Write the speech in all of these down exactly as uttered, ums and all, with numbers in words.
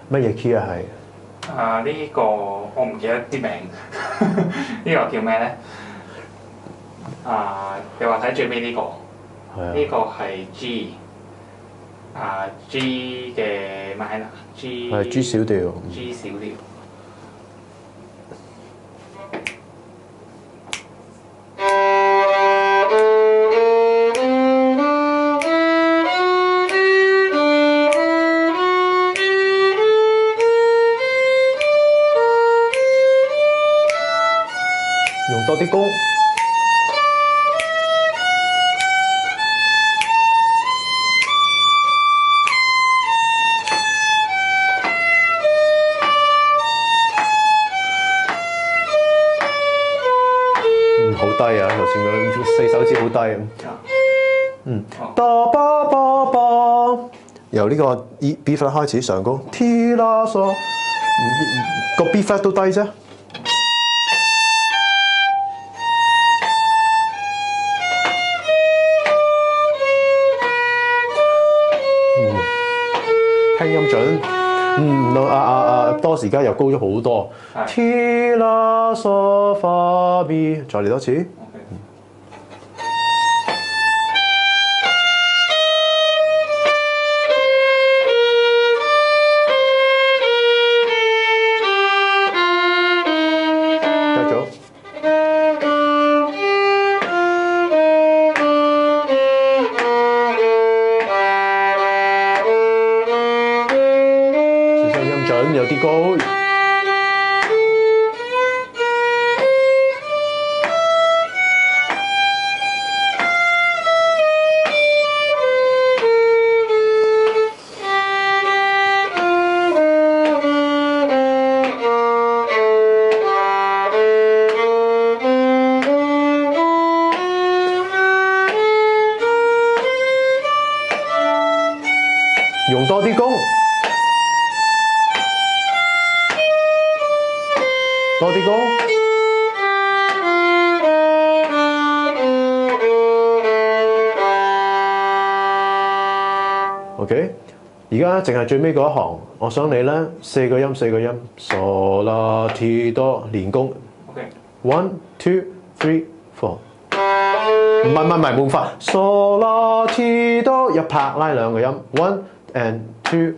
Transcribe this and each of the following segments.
乜嘢 key 啊係？ 啊呢、這個我唔記得啲名，呢個叫咩咧？啊，你話睇最尾呢、這個，呢、這個係 G， 啊 G 嘅 minor，G 係 G 小調 ，G 小調。 用多啲弓。嗯，好低啊！頭先嗰四手指好低啊。嗯，哆波波波，由呢個 E B flat 開始上高 ，T 啦嗦，個 B flat 都低啫。聽音準，嗯，啊啊啊，多時間又高咗好多。T 啦嗦發 B， 再嚟多次。Okay. 繼續。有啲高，用多啲弓。多啲弓 ，OK。而家淨係最尾嗰一行，我想你咧四個音四個音，嗦啦 T 多連弓。OK。One two three four。唔係唔係唔係冇法，嗦啦 T 多一拍拉兩個音 ，one and two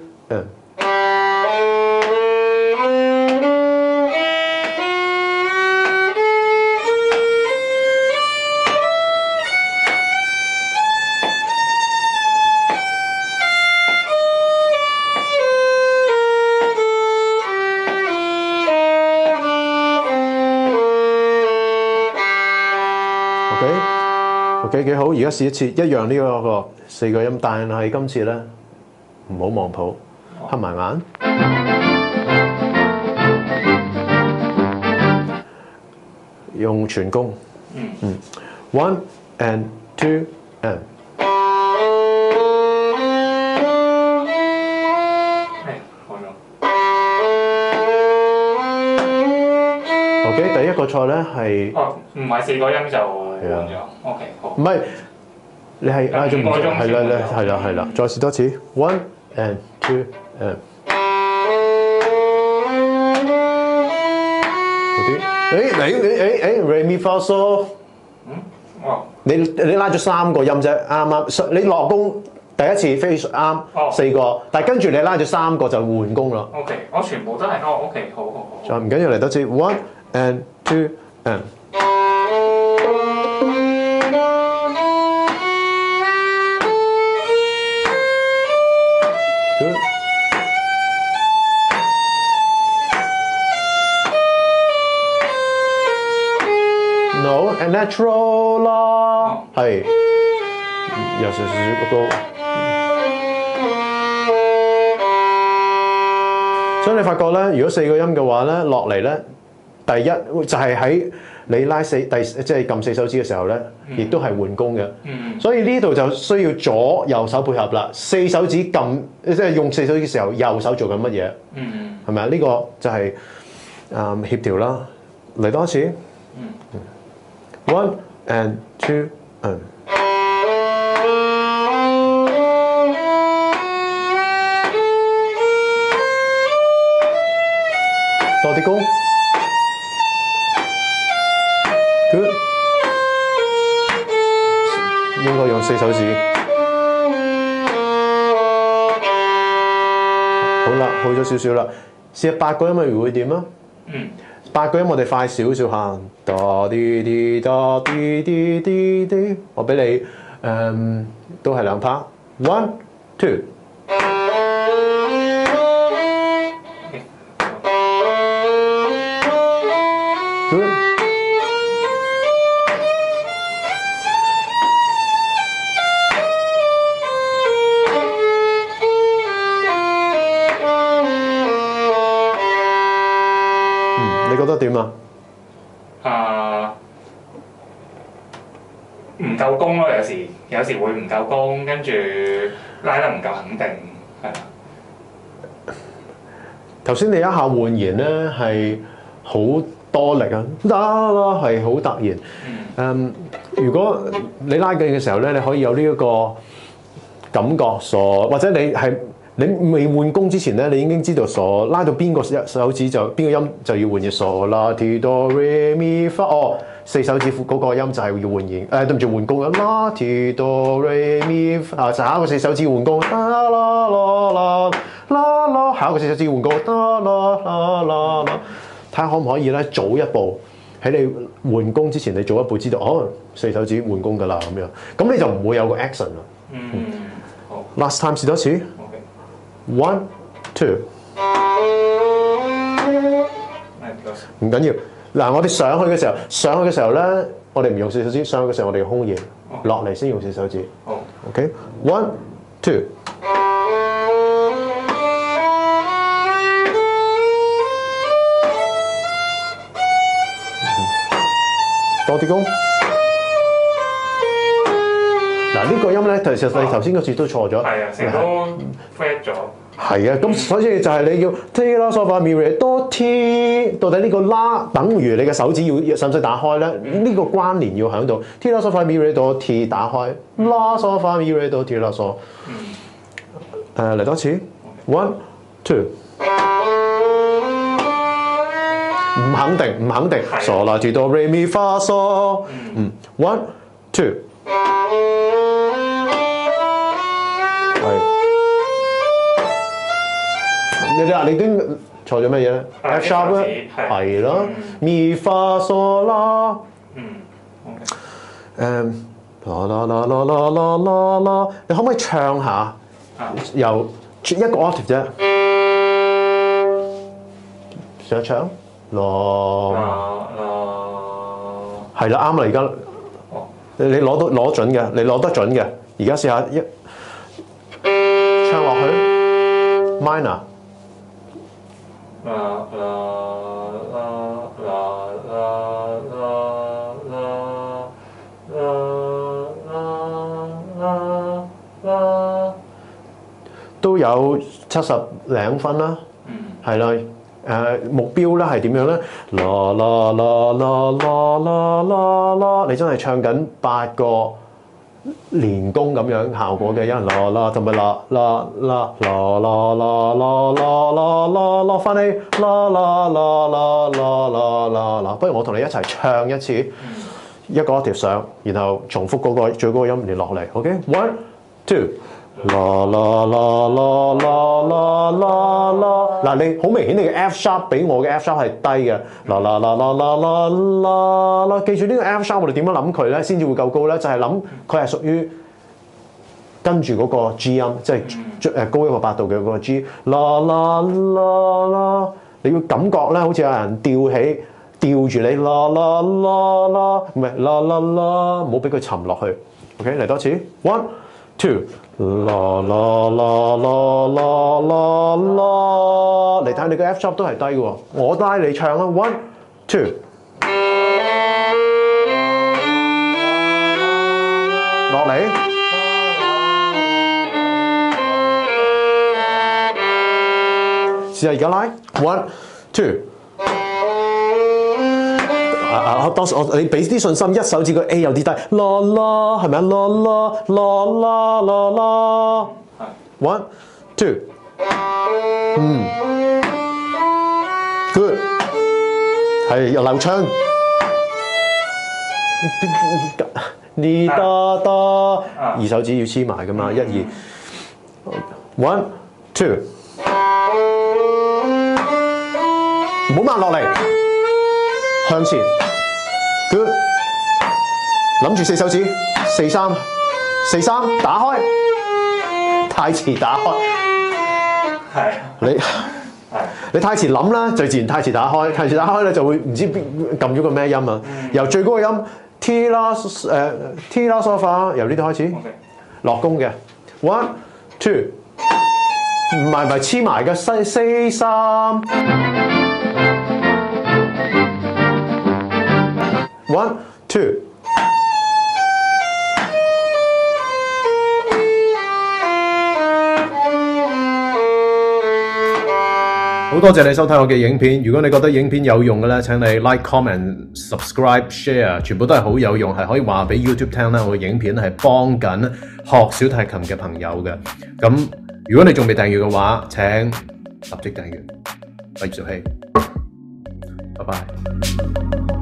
and。OK， 幾好，而家試一次，一樣呢個個四個音，但係今次咧唔好望譜，黑埋眼，用全弓，嗯 ，one and two and。OK， 第一個錯咧係， 哦，唔係四個音就換咗 ，OK， 好。 唔係，你係拉咗唔錯，係啦，係啦，係啦，再試多次 ，one and two and。好啲，誒你你誒誒 re mi fa so， 嗯，哦， 你你拉咗三個音啫，啱啱，你落弓第一次飛啱四個，但係跟住你拉咗三個就換弓啦。 OK， 我全部都係，哦 ，OK， 好好好。 再唔緊要嚟多次 ，one and two and。Good。No and natural 啦，係有少少嗰個。所以你發覺咧，如果四個音嘅話咧，落嚟咧，第一就係喺你拉四第即係撳四手指嘅時候咧，亦都係換弓嘅。嗯、所以呢度就需要左右手配合啦。四手指撳即係用四手指嘅時候，右手做緊乜嘢？嗯，係咪啊？呢、這個就係、是、誒、嗯、協調啦。嚟多一次。嗯、One and two and。 多啲高 ，good， 應該用四手指。好啦，去咗少少啦，試下八個音咪會點啊？ 嗯。 八個音我哋快少少行，哆啲啲哆啲啲啲啲，我俾你誒、嗯、都係兩拍 ，one two。Good。你覺得點啊？ 啊，唔夠功咯，有時有時會唔夠功，跟住拉得唔夠肯定，係啦。 頭先你一下換弦咧係好多力啊，啦啦係好突然。嗯，如果你拉緊嘅時候咧，你可以有呢一個感覺鎖，或者你係。你未換弓之前咧，你已經知道鎖拉到邊個手指就邊個音就要換嘅鎖啦。Ti do re mi fa 哦，四手指嗰個音就係要換弦，誒對唔住換弓啦。Ti do re mi fa 啊，下一個四手指換弓啦啦啦啦啦啦，下一個四手指換弓啦啦啦啦啦，睇下可唔可以咧早一步喺你換弓之前，你早一步知道哦四手指換弓㗎啦咁樣，咁你就唔會有個 accent 啦。 嗯，好。 Last time 試多次。One, two， 唔緊要。嗱，我哋上去嘅時候，上去嘅時候咧，我哋唔用四手指；上去嘅時候，我哋用空弦。落嚟先用四手指。 好。 OK，one, two。多啲功。嗱呢個音咧，其實你頭先嗰次都錯咗。 係啊，成日都 flat 咗。 係啊，咁所以就係你要 Ti La Sol Fa Mi Re Do Ti， 到底呢個啦等於你嘅手指要使唔使打開咧？呢、嗯、個關聯要喺度。Ti La Sol Fa Mi Re Do Ti 打開 ，La Sol Fa Mi Re Do Ti La Sol。誒嚟多次 ，one two。唔肯定，唔肯定。嗦啦 Ti Do Re Mi Fa So。嗯 ，one two。你話你已經錯咗乜嘢咧 ？F sharp 咧，係咯，mi fa so la。嗯。誒，啦啦啦啦啦啦啦啦，你可唔可以唱下？由一個 octave 啫。想唱？啦。係啦，啱啦，而家。你你攞到攞準嘅，你攞得準嘅。而家試下一唱落去 ，minor。啦啦啦啦啦啦啦啦啦，都有七十零分啦，係啦，誒目標咧係點樣咧？啦啦啦啦啦啦啦啦，你真係唱緊八個連弓咁樣效果嘅，有人啦啦同埋啦啦啦啦啦啦啦啦啦啦落翻嚟啦啦啦啦啦啦啦啦，不如我同你一齊唱一次，一個 octave 上，然後重複嗰個最高音連落嚟 ，OK？One two。啦啦啦啦啦啦啦啦，嗱你好明顯你嘅 F sharp 比我嘅 F sharp 係低嘅，啦啦啦啦啦啦啦啦，記住呢個 F sharp 我哋點樣諗佢咧，先至會夠高咧？就係諗佢係屬於跟住嗰個 G 音，即係誒高一個八度嘅嗰個 G， 啦啦啦啦，你要感覺咧，好似有人吊起吊住你，啦啦啦啦，唔係啦啦啦，唔好俾佢沉落去 ，OK 嚟多次 ，one two。啦啦啦啦啦啦啦，嚟睇你個 F sharp 都係低嘅喎，我拉你唱啦 ，one two， 落嚟，試下而家拉 one two。啊！當時我你俾啲信心，一手指個 A 有啲低，啦啦係咪啊？啦啦啦啦啦啦 ，one two， 嗯 ，good。 係流暢。呢多多，二手指要黐埋噶嘛，一二 ，one two， 唔好慢落嚟，向前 ，good， 諗住四手指，四三，四三打開，太遲打開， 係你。你太遲諗啦，就自然太遲打開，太遲打開咧就會唔知邊撳咗個咩音啊！嗯、由最高嘅音 T 啦誒 T 啦 sofa 由呢度開始， Okay. 落弓嘅 one two， 唔係唔係黐埋嘅四四三 one two。好多謝你收睇我嘅影片，如果你覺得影片有用嘅咧，請你 like、comment、subscribe、share， 全部都係好有用，係可以話俾 YouTube 聽啦。我嘅影片係幫緊學小提琴嘅朋友嘅。咁如果你仲未訂閱嘅話，請立即訂閱。費事氣，拜拜。